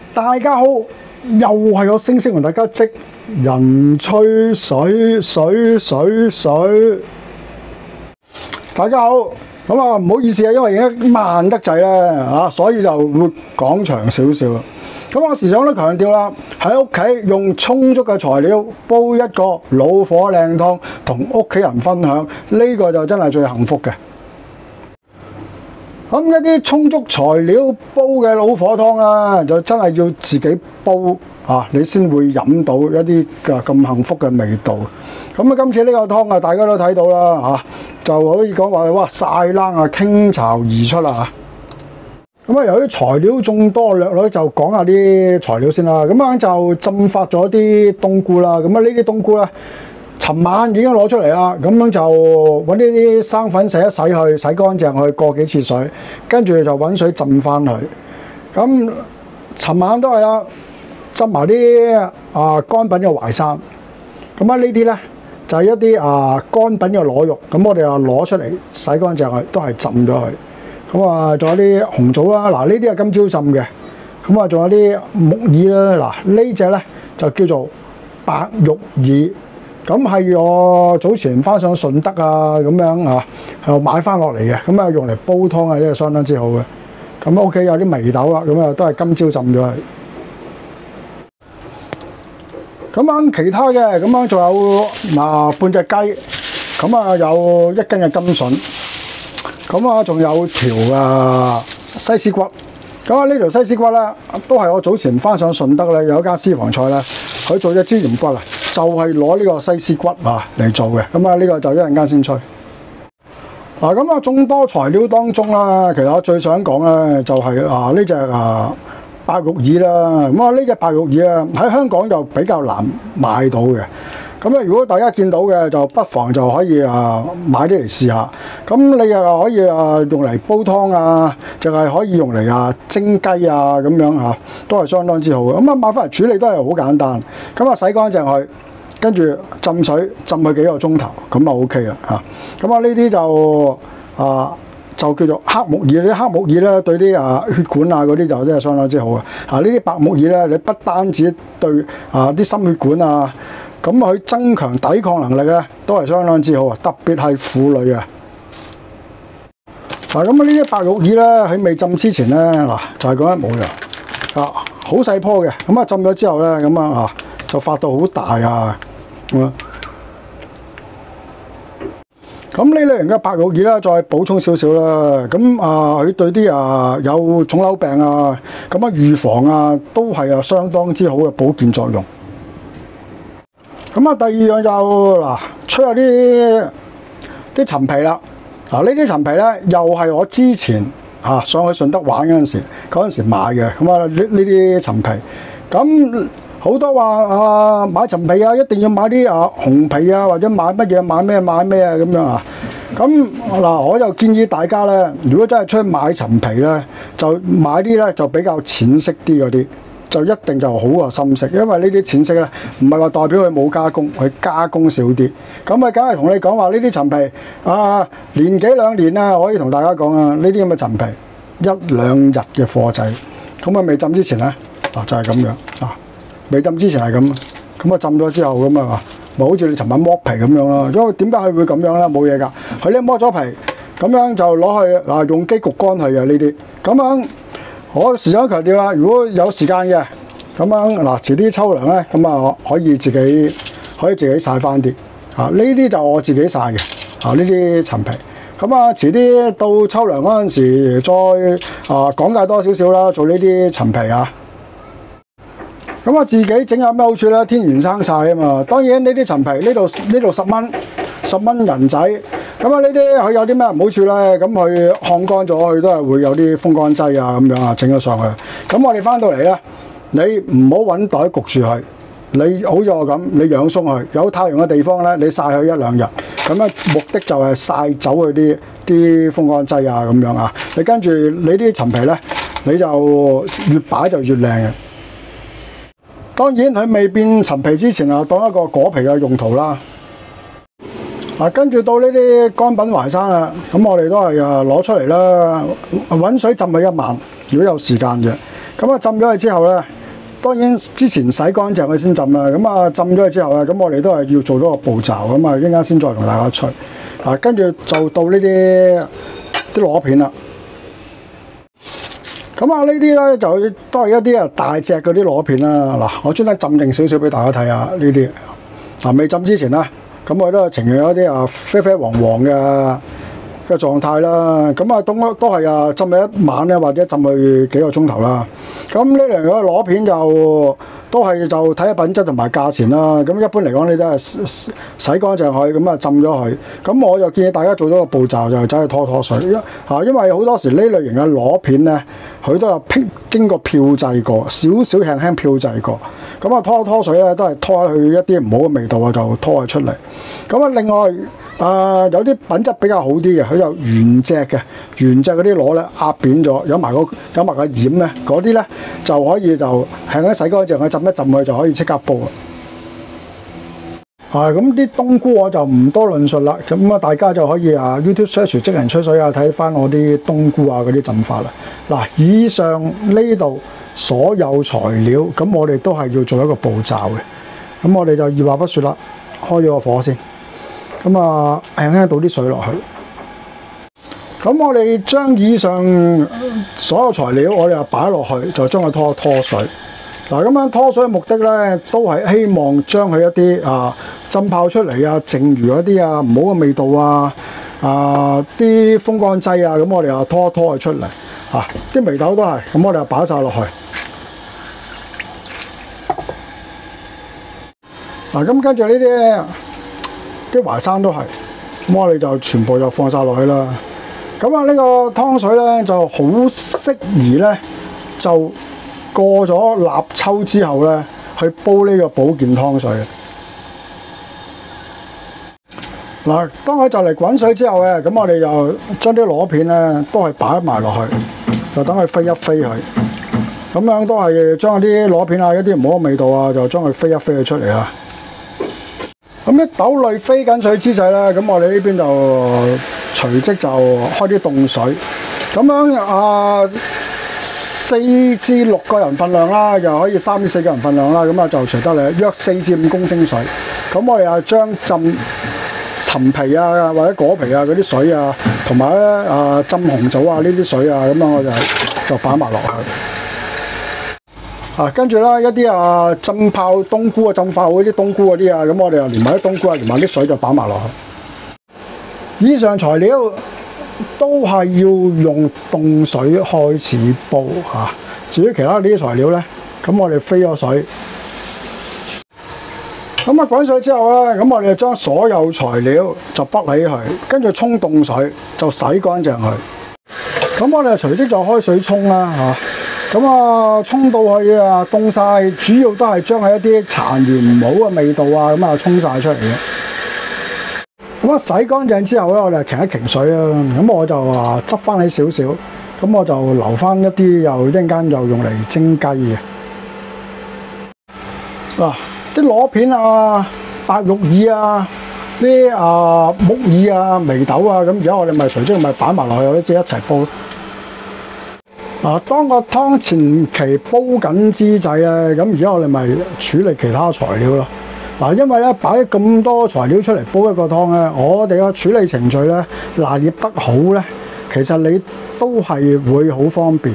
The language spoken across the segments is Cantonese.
大家好，又係我星星同大家職人吹水。大家好，咁啊唔好意思啊，因為而家慢得滯啦所以就會講長少少。咁我時常都強調啦，喺屋企用充足嘅材料煲一個老火靚湯，同屋企人分享，呢個就真係最幸福嘅。咁一啲充足材料煲嘅老火湯啊，就真係要自己煲你先會飲到一啲咁幸福嘅味道。咁今次呢個湯大家都睇到啦就可以講話哇晒冷傾巢而出啦咁由於材料眾多，略略就講下啲材料先啦。咁就浸發咗啲冬菇啦。咁呢啲冬菇咧，尋晚已經攞出嚟啦。咁樣就揾呢啲生粉洗一洗去，洗乾淨去，過幾次水，跟住就揾水浸翻佢。咁尋晚都係啦，浸埋啲乾品嘅淮山。咁呢啲咧就係一啲乾品嘅螺肉。咁我哋攞出嚟洗乾淨佢，都係浸咗佢。咁仲有啲紅棗啦，呢啲係今朝浸嘅。咁仲有啲木耳啦，呢隻咧就叫做白玉耳。咁係我早前翻上順德咁樣又買翻落嚟嘅。咁用嚟煲湯真係相當之好嘅。咁屋企有啲眉豆啦，咁都係今朝浸咗佢。咁其他嘅咁仲有半隻雞，咁有1斤嘅甘筍。咁仲有條西施骨，咁呢條西施骨咧，都係我早前翻上順德咧，有一間私房菜咧，佢做隻椒鹽骨就係攞呢個西施骨嚟做嘅。咁呢個就一陣間先吹。咁眾多材料當中啦，其實我最想講咧就係呢隻白玉耳啦。咁呢隻白玉耳喺香港就比較難買到嘅。咁如果大家見到嘅，就不妨就可以買啲嚟試下。咁你又可以用嚟煲湯就係可以用嚟蒸雞咁樣都係相當之好嘅。咁買翻嚟處理都係好簡單。咁洗乾淨佢，跟住浸水浸佢幾個鐘頭，咁OK 啦咁呢啲就叫做黑木耳。啲黑木耳咧對啲血管嗰啲就真係相當之好嘅。呢啲白木耳咧，你不單止對啲心血管咁佢增強抵抗能力咧，都係相當之好特別係婦女咁呢啲白玉耳咧喺未浸之前咧就係咁樣冇嘅好細棵嘅。咁浸咗之後咧就發到好大咁呢類型嘅白玉耳咧，再補充少少啦。咁佢對啲有腫瘤病預防都係相當之好嘅保健作用。咁第二樣就吹下啲陳皮啦。呢啲陳皮咧又係我之前上去順德玩嗰陣時買嘅。呢啲陳皮，咁好多話買陳皮一定要買啲紅皮或者買乜嘢買咩咁樣咁我就建議大家咧，如果真係出去買陳皮咧，就買啲咧就比較淺色啲嗰啲。就一定就好過深色，因為呢啲淺色咧，唔係話代表佢冇加工，佢加工少啲。咁梗係同你講話呢啲陳皮年幾兩年可以同大家講呢啲咁嘅陳皮1、2日嘅貨仔。咁未浸之前咧就係咁樣未浸之前係咁。咁浸咗之後咁咪好似你尋晚剝皮咁樣咯。因為點解佢會咁樣咧？冇嘢㗎，佢咧剝咗皮，咁樣就攞去用機焗乾佢嘅呢啲。咁樣我時常強調啦，如果有時間嘅，咁樣遲啲秋涼咧，咁可以自己曬翻啲呢啲就我自己曬嘅呢啲陳皮。咁遲啲到秋涼嗰陣時再講解多少少啦，做呢啲陳皮咁自己整有咩好處咧？天然生曬嘛。當然呢啲陳皮呢度10蚊人仔。咁呢啲佢有啲咩唔好處咧？咁佢烘乾咗，佢都係會有啲風乾劑咁樣整咗上去。咁我哋翻到嚟咧，你唔好揾袋焗住佢。你好似我咁，你養鬆佢，有太陽嘅地方咧，你曬佢1、2日。咁目的就係曬走佢啲風乾劑咁樣你跟住你啲陳皮咧，你就越擺就越靚嘅。當然佢未變陳皮之前當一個果皮嘅用途啦。跟住到呢啲乾品淮山咁我哋都係攞出嚟啦，揾水浸佢1晚，如果有時間嘅。咁浸咗佢之後咧， 當然之前洗乾淨佢先浸啦。咁啊浸咗佢之後咧，咁我哋都係要做多個步驟。咁啊一陣間先再同大家吹。跟住就到呢啲螺片啦。咁啊呢啲咧就都係一啲大隻嗰啲螺片啦。嗱，我專登浸定少少俾大家睇下呢啲。未浸之前咧，咁我都係呈現一啲啡啡黃黃嘅狀態啦。咁啊都係浸佢一晚咧，或者浸佢幾個鐘頭啦。咁呢兩個螺片就睇下品質同埋價錢啦。咁一般嚟講，你都係洗乾淨佢，咁啊浸咗佢。咁我就建議大家做多個步驟，就走去拖水。因為好多時呢類型嘅螺片咧，佢都有經過漂製過，少少輕輕漂製過。咁啊拖水咧，都係拖去一啲唔好嘅味道啊，就拖佢出嚟。咁啊另外有啲品質比較好啲嘅，佢有原隻嗰啲螺咧壓扁咗，有埋個染咧，嗰啲咧就可以就輕輕洗乾淨，佢浸一浸佢就可以即刻煲啦。咁啲冬菇我就唔多論述啦，咁大家就可以YouTube search 職人吹水睇翻我啲冬菇嗰啲浸法啦。嗱，以上呢度所有材料，咁我哋都係要做一個步驟嘅。咁我哋就二話不說啦，開咗個火先。咁輕輕倒啲水落去。咁我哋將以上所有材料，我哋就擺落去，就將佢拖水。嗱，咁樣拖水嘅目的咧，都係希望將佢一啲浸泡出嚟剩餘嗰啲唔好嘅味道啲風乾劑咁我哋又拖佢出嚟。啲眉豆都係，咁我哋就擺晒落去。咁跟住呢啲淮山都係，咁我哋就全部就放晒落去啦。咁呢個湯水咧就好適宜咧，就過咗立秋之後咧，去煲呢個保健湯水。嗱，當佢就嚟滾水之後咧，咁我哋就將啲螺片咧都係擺埋落去，就等佢飛一飛佢。咁樣都係將啲螺片一啲唔好嘅味道就將佢飛一飛佢出嚟啦。咁啲豆類飛緊水之際咧，咁我哋呢邊就隨即就開啲凍水，咁樣4至6個人份量啦，又可以3至4個人份量啦，咁就隨得你約4至5公升水。咁我哋將浸陳皮或者果皮嗰啲水同埋咧浸紅棗呢啲水咁樣我就擺埋落去。跟住啦，一啲浸泡冬菇浸泡好啲冬菇嗰啲咁我哋又連埋啲冬菇連埋啲水就擺埋落去。以上材料都係要用凍水開始煲至於其他呢啲材料咧，咁我哋飛咗水。咁滾水之後咧，咁我哋就將所有材料就北起佢，跟住沖凍水就洗乾淨佢。咁我哋隨即就開水沖啦咁沖到佢凍晒，主要都係將佢一啲殘餘唔好嘅味道咁沖晒出嚟嘅。咁洗乾淨之後咧，我哋擎一擎水咁我就執翻起少少，咁我就留翻一啲一陣間又用嚟蒸雞嘅。啲螺片白玉耳啲木耳眉豆咁而家我哋咪隨即咪擺埋落去，即係一齊煲。當個湯前期煲緊之際咧，咁而家我哋咪處理其他材料咯。因為咧擺咁多材料出嚟煲一個湯咧，我哋個處理程序咧拿捏得好咧，其實你都係會好方便。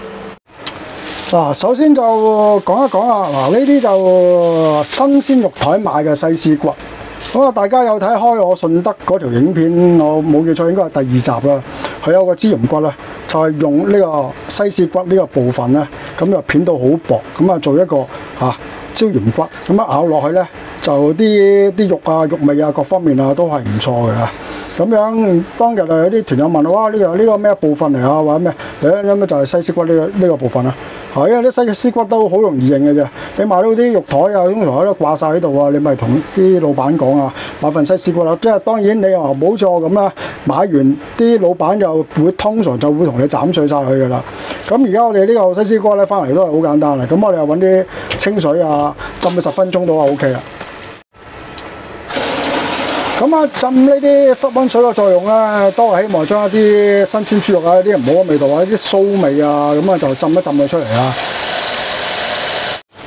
首先就講一講呢啲就新鮮肉台買嘅西施骨。咁大家有睇開我順德嗰條影片，我冇記錯應該係第2集啦。佢有個豬蓉骨咧，就係用呢個西施骨呢個部分咧，咁就片到好薄，咁做一個椒鹽骨，咁咬落去咧就啲肉肉味各方面都係唔錯嘅。咁樣當日有啲團友問我：哇，呢個咩部分嚟或者咩？咁就係西施骨呢個部分啦。因為啲西施骨都好容易認嘅啫。你買到啲肉台通常都掛晒喺度你咪同啲老闆講買份西施骨啦。即係當然你又冇錯咁啦，買完啲老闆又通常就會同你斬碎晒佢噶啦。咁而家我哋呢個西施骨咧翻嚟都係好簡單啦。咁我哋又揾啲清水浸佢10分鐘到OK 啦。咁浸呢啲室溫水嘅作用咧，都係希望將一啲新鮮豬肉一啲唔好嘅味道一啲臊味咁就浸一浸佢出嚟啦。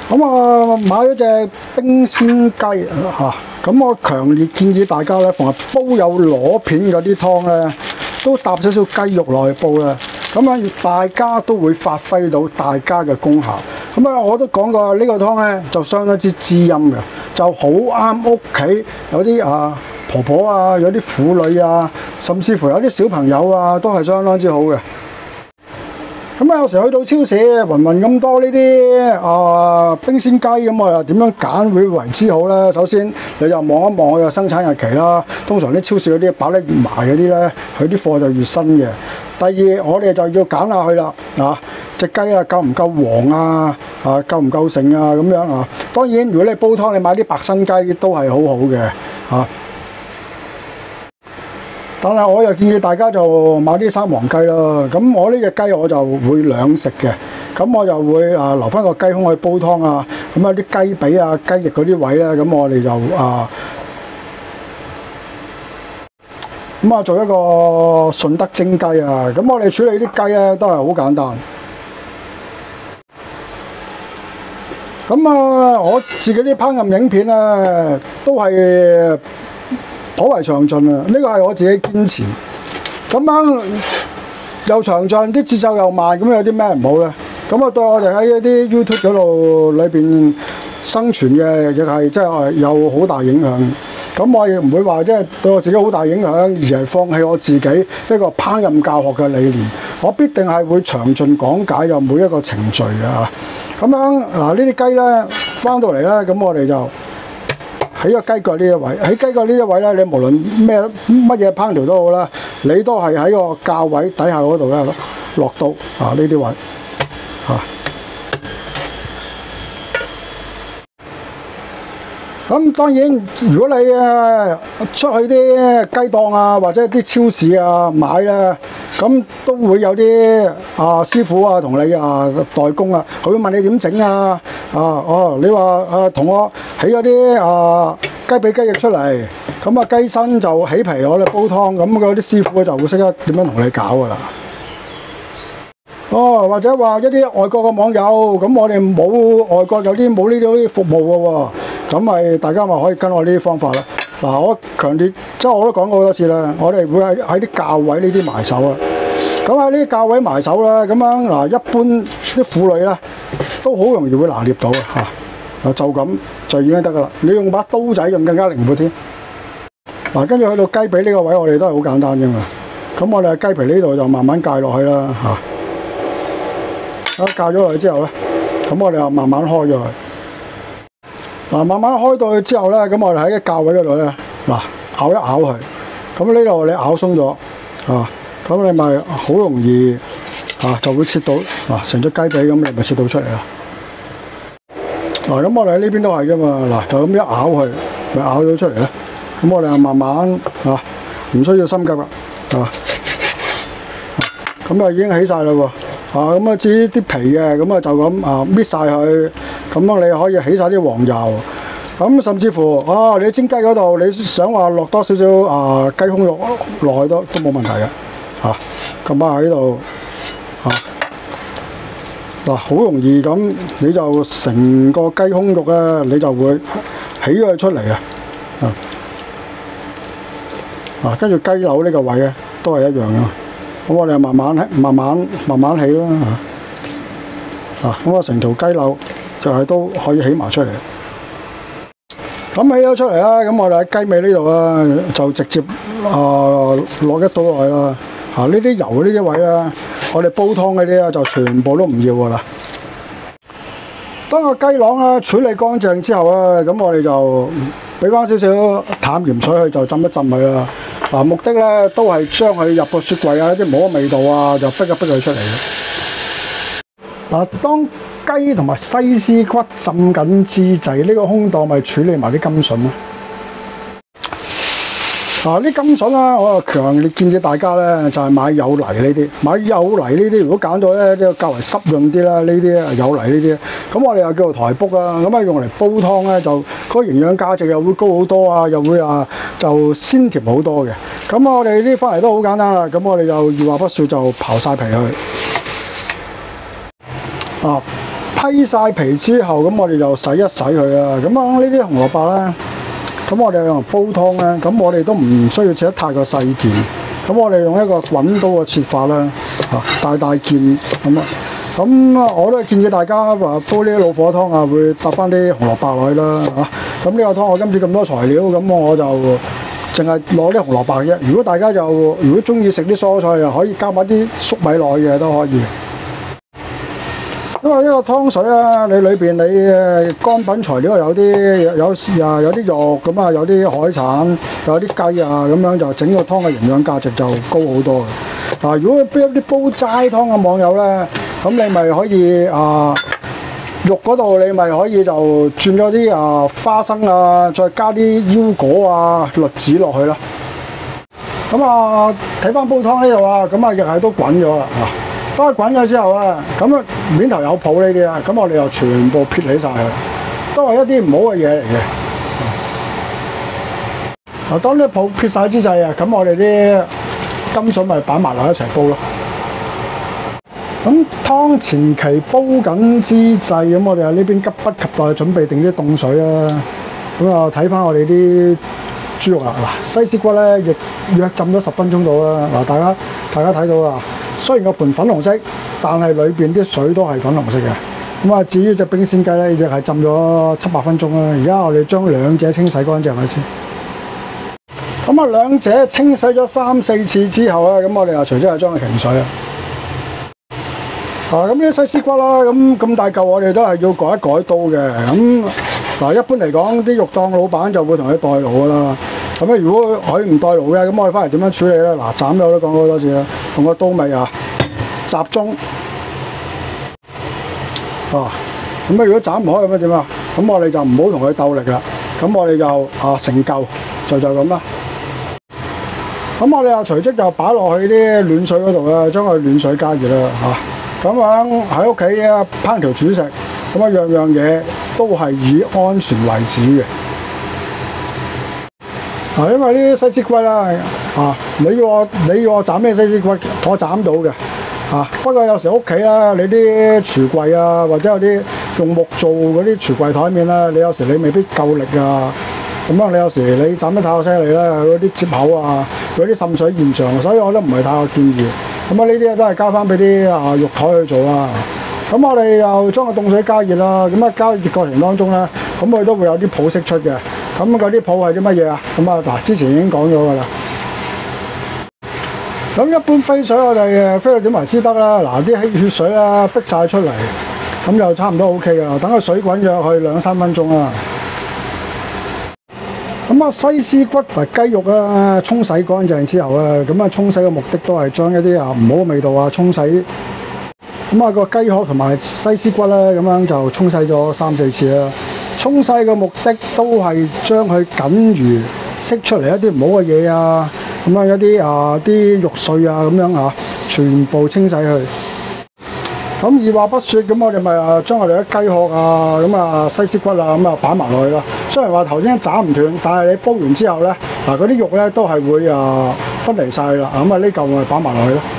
咁啊，買咗隻冰鮮雞嚇，咁我強烈建議大家咧，逢係煲有螺片嗰啲湯咧，都搭少少雞肉落去煲啦。咁樣大家都會發揮到大家嘅功效。咁啊，我都講過呢個湯咧就相當之滋陰嘅，就好啱屋企有啲婆婆啊，有啲婦女啊，甚至乎有啲小朋友啊，都係相當之好嘅。咁啊，有時去到超市，雲雲咁多呢啲冰鮮雞，咁我又點樣揀會為之好咧？首先你就望一望佢嘅生產日期啦。通常啲超市嗰啲擺得越埋嗰啲咧，佢啲貨就越新嘅。第二，我哋就要揀下佢啦，隻雞夠唔夠黃啊？夠唔夠剩啊？咁樣啊。當然，如果你煲湯，你買啲白身雞都係好好嘅但係我又建議大家就買啲生黃雞啦。咁我呢隻雞我就會兩食嘅，咁我就會留翻個雞胸去煲湯啊。咁有啲雞髀啊、雞翼嗰啲位咧，咁我哋就做一個順德蒸雞啊。咁我哋處理啲雞咧都係好簡單。咁我自己啲烹飪影片咧都係頗為詳盡啊！呢個係我自己堅持。咁樣又詳盡，啲節奏又慢，咁有啲咩唔好咧？咁對我哋喺一啲 YouTube 嗰度裏邊生存嘅，亦係即係有好大影響。咁我亦唔會話即係對我自己好大影響，而係放棄我自己一個烹飪教學嘅理念。我必定係會詳盡講解有每一個程序嘅。咁樣呢啲雞咧翻到嚟咧，咁我哋就喺個雞腳呢一位，喺雞腳呢一位咧，你無論乜嘢烹調都好啦，你都係喺個較位底下嗰度咧落刀呢啲位咁當然，如果你出去啲雞檔啊，或者啲超市啊買咧，咁都會有啲師傅同你代工啊，佢會問你點整啊？你話同我起咗啲雞髀雞翼出嚟，咁雞身就起皮我哋煲湯，咁嗰啲師傅就會識得點樣同你搞噶啦。或者話一啲外國嘅網友，咁我哋冇外國有啲冇呢啲服務嘅喎，咁咪大家咪可以跟我呢啲方法啦。我強烈即係我都講過好多次啦，我哋會喺啲較位呢啲埋手啊。咁喺呢啲較位埋手啦，咁樣一般啲婦女咧都好容易會拿捏到嘅就咁就已經得噶啦。你用把刀仔仲更加靈活啲。跟住去到雞髀呢個位，我哋都係好簡單啫嘛。咁我哋喺雞皮呢度就慢慢界落去啦界咗落去之後咧，咁我哋就慢慢開咗佢。慢慢開到去之後咧，咁我哋喺啲較位嗰度咧，咬一咬佢。咁呢度你咬鬆咗咁你咪好容易就會切到成隻雞髀咁，你咪切到出嚟啦。咁我哋喺呢邊都係啫嘛。就咁一咬佢，咪咬咗出嚟咧。咁我哋就慢慢唔需要心急啦咁就已經起晒啦喎。咁至於啲皮嘅，咁就咁搣晒佢，咁樣你可以起晒啲黃油。咁甚至乎你蒸雞嗰度，你想話落多少少雞胸肉落去都冇問題嘅咁喺度好容易咁你就成個雞胸肉咧，你就會起咗佢出嚟跟住雞柳呢個位咧都係一樣嘅。咁我哋慢慢起啦咁成條雞柳就係都可以起埋出嚟。咁起咗出嚟啦，咁我哋喺雞尾呢度就直接落一刀落去啦。呢啲油呢啲位咧，我哋煲湯嗰啲就全部都唔要噶啦。當個雞囊處理乾淨之後咁我哋就俾翻少少淡鹽水去就浸一浸佢啦。目的咧都係將佢入個雪櫃啲唔好嘅味道就逼一逼佢出嚟。當雞同埋西施骨浸緊之際，呢個空檔咪處理埋啲甘筍咯。啲甘筍我強烈建議大家咧就係買有泥呢啲，買有泥呢啲。如果揀到咧呢個較為濕潤啲啦，呢啲有泥呢啲，咁我哋又叫做台卜咁用嚟煲湯咧就嗰個營養價值又會高好多又會就鮮甜好多嘅。咁我哋呢啲翻嚟都好簡單啦，咁我哋就二話不說就刨晒皮去。 批晒皮之後，咁我哋就洗一洗佢啦。咁啊，呢啲紅蘿蔔咧，咁我哋用煲湯咧，咁我哋都唔需要切得太過細件。咁我哋用一個滾刀嘅切法啦，大件咁啊。咁我都建議大家話煲呢啲老火湯啊，會搭翻啲紅蘿蔔落去啦嚇。咁呢個湯我今次咁多材料，咁我就淨係攞啲紅蘿蔔啫。如果大家如果中意食啲蔬菜，又可以加埋啲粟米落去嘅都可以。因為呢個湯水啦，你裏邊你乾品材料有啲肉咁啊，有啲海產，有啲雞啊，咁樣就整個湯嘅營養價值就高好多嘅。嗱，如果俾一啲煲齋湯嘅網友咧，咁你咪可以肉嗰度你咪可以就轉咗啲花生啊，再加啲腰果啊、栗子落去啦。咁啊，睇翻煲湯呢度啊，咁啊亦係都滾咗啦啊！當佢滾咗之後啊，咁啊面頭有泡呢啲啊，咁我哋又全部撇起晒佢，都係一啲唔好嘅嘢嚟嘅。嗱，當啲泡撇晒之際啊，咁我哋啲甘筍咪擺埋落一齊煲咯。咁湯前期煲緊之際，咁我哋喺呢邊急不及待準備定啲凍水啦。咁啊睇翻我哋啲豬肉啊，嗱西施骨咧亦約浸咗10分鐘到啦。嗱，大家睇到啦，雖然個盤粉紅色，但係裏邊啲水都係粉紅色嘅。咁啊，至於隻冰鮮雞咧，亦係浸咗7-8分鐘啦。而家我哋將兩者清洗乾淨佢先。咁啊，兩者清洗咗3-4次之後咧，咁我哋又隨即係將佢停水啊。咁呢啲西施骨啦，咁大嚿我哋都係要改一改刀嘅。咁嗱，一般嚟講，啲肉檔老闆就會同佢代勞噶啦。咁咧，如果佢唔代勞嘅，咁我哋翻嚟點樣處理咧？嗱，斬咗我都講過好多次啦，用個刀尾集中咁啊，如果斬唔開咁樣點啊？咁我哋就唔好同佢鬥力啦。咁我哋就成嚿就咁啦。咁我哋又隨即就擺落去啲暖水嗰度啦，將佢暖水加熱啦咁樣喺屋企烹調煮食，咁樣樣嘢都係以安全為主嘅。因為呢啲西施骨啦，你要我斬咩西施骨，我斬到嘅。不過有時屋企啦，你啲櫥櫃啊，或者有啲用木做嗰啲櫥櫃台面啦，你有時你未必夠力啊。咁樣你有時你斬得太過犀利啦，嗰啲接口啊，嗰啲滲水現象，所以我都唔係太過建議。咁啊，呢啲都係交翻俾啲肉台去做啦。咁我哋又將個凍水加熱啦。咁啊，加熱過程當中咧，咁佢都會有啲泡釋出嘅。咁嗰啲泡係啲乜嘢啊？咁啊，嗱，之前已經講咗㗎啦。咁一般飛水我哋飛到點為之得啦？嗱，啲血水啦逼晒出嚟，咁就差唔多 OK 㗎啦。等個水滾咗去2-3分鐘啦。咁啊，西施骨同雞肉啊，沖洗乾淨之後啊，咁啊，沖洗嘅目的都係將一啲唔好嘅味道沖洗。咁啊，個雞殼同埋西施骨咧，咁樣就沖洗咗3-4次啦。沖洗嘅目的都係將佢僅餘釋出嚟一啲唔好嘅嘢啊，咁啊一啲肉碎啊咁樣全部清洗去。咁二話不說，咁我哋咪將我哋啲雞殼啊，咁啊西施骨啊，咁啊擺埋落去咯。雖然話頭先斬唔斷，但係你煲完之後咧，嗰啲肉咧都係會分離晒啦。咁啊呢嚿咪擺埋落去咯。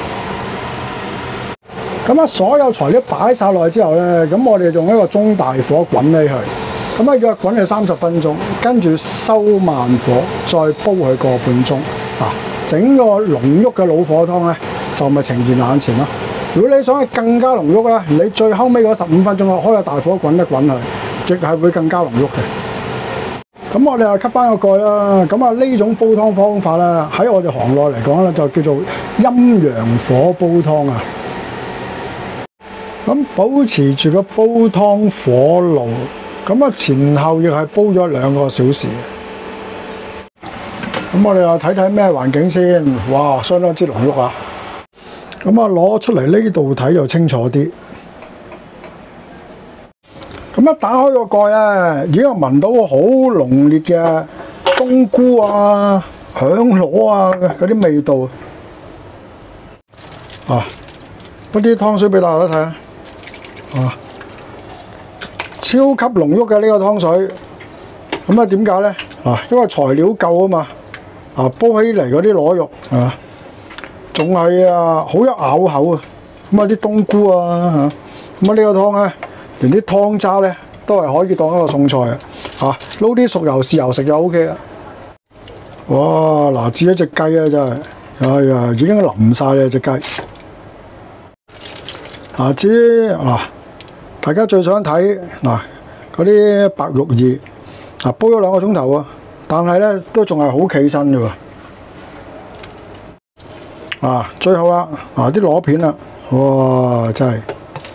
咁啊所有材料擺晒落去之後咧，咁我哋用一個中大火滾起佢。咁啊約滾佢30分鐘，跟住收慢火，再煲佢個半鐘。整個濃郁嘅老火湯咧，就咪呈現眼前咯。如果你想係更加濃郁咧，你最後尾嗰15分鐘開個大火滾一滾佢，亦係會更加濃郁嘅。咁我哋又吸翻個蓋啦。咁啊呢種煲湯方法咧，喺我哋行內嚟講咧，就叫做陰陽火煲湯啊。咁保持住個煲湯火爐，咁啊前後亦係煲咗2個小時。咁我哋又睇睇咩環境先。哇，相當之濃郁啊！咁啊，攞出嚟呢度睇就清楚啲。咁一打開個蓋咧，已經聞到好濃烈嘅冬菇啊、響螺啊嗰啲味道。嗰啲湯水俾大家睇下。超級濃郁嘅呢個湯水。咁啊，點解咧？因為材料夠啊嘛。煲起嚟嗰啲螺肉仲係好有咬口啊！咁啊啲冬菇啊咁啊呢個湯咧連啲湯渣咧都係可以當一個餸菜啊！嚇，撈啲熟油豉油食就 O K 啦。哇！嗱，煮一隻雞啊，真係，哎呀，已經淋晒啦隻雞。嗱，大家最想睇嗱嗰啲白玉耳，嗱煲咗2個鐘頭啊，但係咧都仲係好企身嘅喎。最後啦，啲螺片啦，哇，真係〜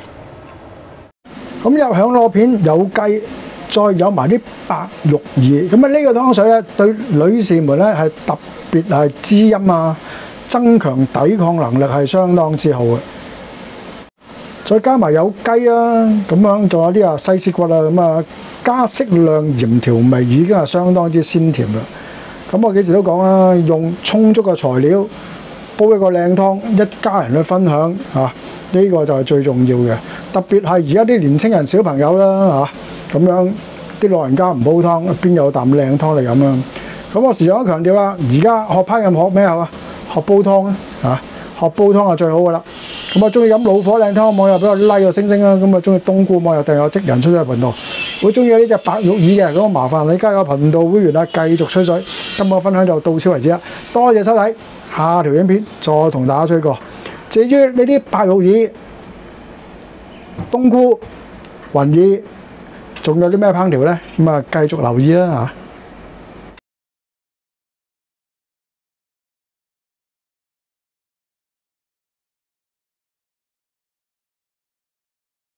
咁有響螺片，有雞，再有埋啲白玉耳，咁呢個湯水咧，對女士們咧係特別係滋陰啊，增強抵抗能力係相當之好嘅。再加埋有雞啦，咁樣仲有啲西施骨啦，咁加適量鹽調味，已經係相當之鮮甜啦。咁我幾時都講啦，用充足嘅材料煲一個靚湯，一家人去分享嚇。呢個就係最重要嘅，特別係而家啲年青人小朋友啦嚇，咁樣啲老人家唔煲湯，邊有啖靚湯嚟飲啊？咁我時常都強調啦，而家學烹飪學咩啊？學煲湯啊！學煲湯係最好噶啦。咁中意飲老火靚湯嘅網友俾我 like 個星星啦。咁中意冬菇網友訂閱我職人吹水頻道。會中意呢隻白玉耳嘅，咁麻煩你加入頻道會員啦，繼續吹水。今日分享就到此為止啦，多謝收睇，下條影片再同大家吹過。至於呢啲白玉耳、冬菇、雲耳，仲有啲咩烹調呢？咁繼續留意啦嚇。